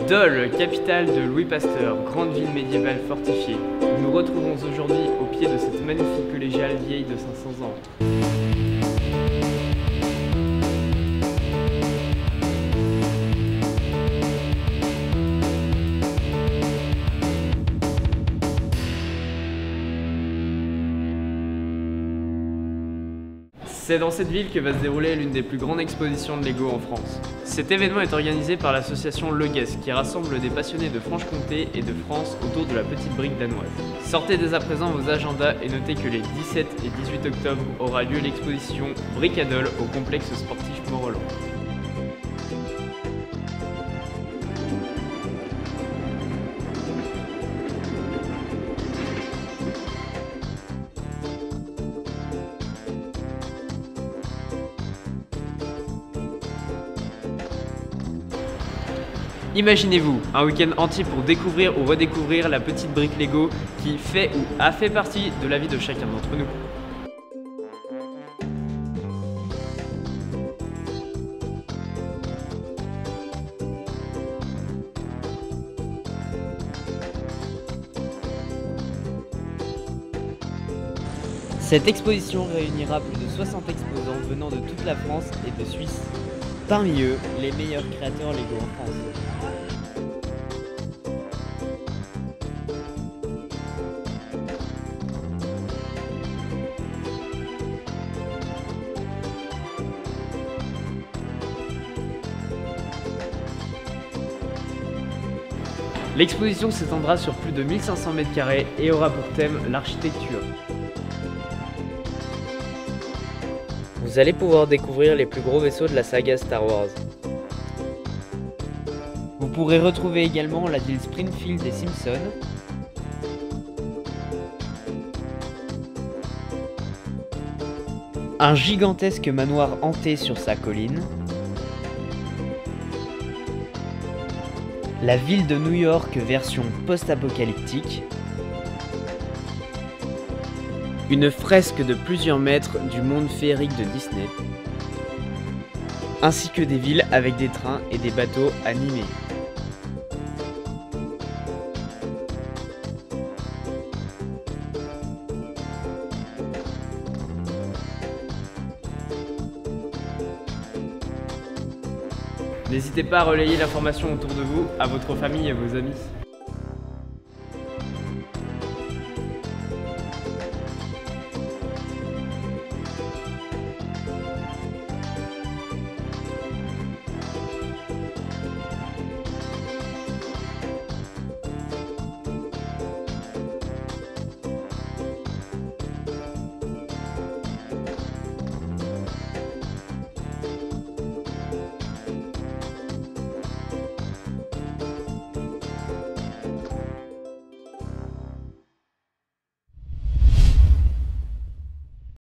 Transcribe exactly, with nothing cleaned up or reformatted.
Dole, capitale de Louis Pasteur, grande ville médiévale fortifiée. Nous nous retrouvons aujourd'hui au pied de cette magnifique collégiale vieille de cinq cents ans. C'est dans cette ville que va se dérouler l'une des plus grandes expositions de Lego en France. Cet événement est organisé par l'association Leguès, qui rassemble des passionnés de Franche-Comté et de France autour de la petite brique danoise. Sortez dès à présent vos agendas et notez que les dix-sept et dix-huit octobre aura lieu l'exposition Brick à Dole au complexe sportif Mont-Roland. Imaginez-vous un week-end entier pour découvrir ou redécouvrir la petite brique Lego qui fait ou a fait partie de la vie de chacun d'entre nous. Cette exposition réunira plus de soixante exposants venant de toute la France et de Suisse. Parmi eux, les meilleurs créateurs Lego en France. L'exposition s'étendra sur plus de mille cinq cents mètres carrés et aura pour thème l'architecture. Vous allez pouvoir découvrir les plus gros vaisseaux de la saga Star Wars. Vous pourrez retrouver également la ville Springfield des Simpsons, un gigantesque manoir hanté sur sa colline, la ville de New York version post-apocalyptique, une fresque de plusieurs mètres du monde féerique de Disney, ainsi que des villes avec des trains et des bateaux animés. N'hésitez pas à relayer l'information autour de vous, à votre famille et à vos amis.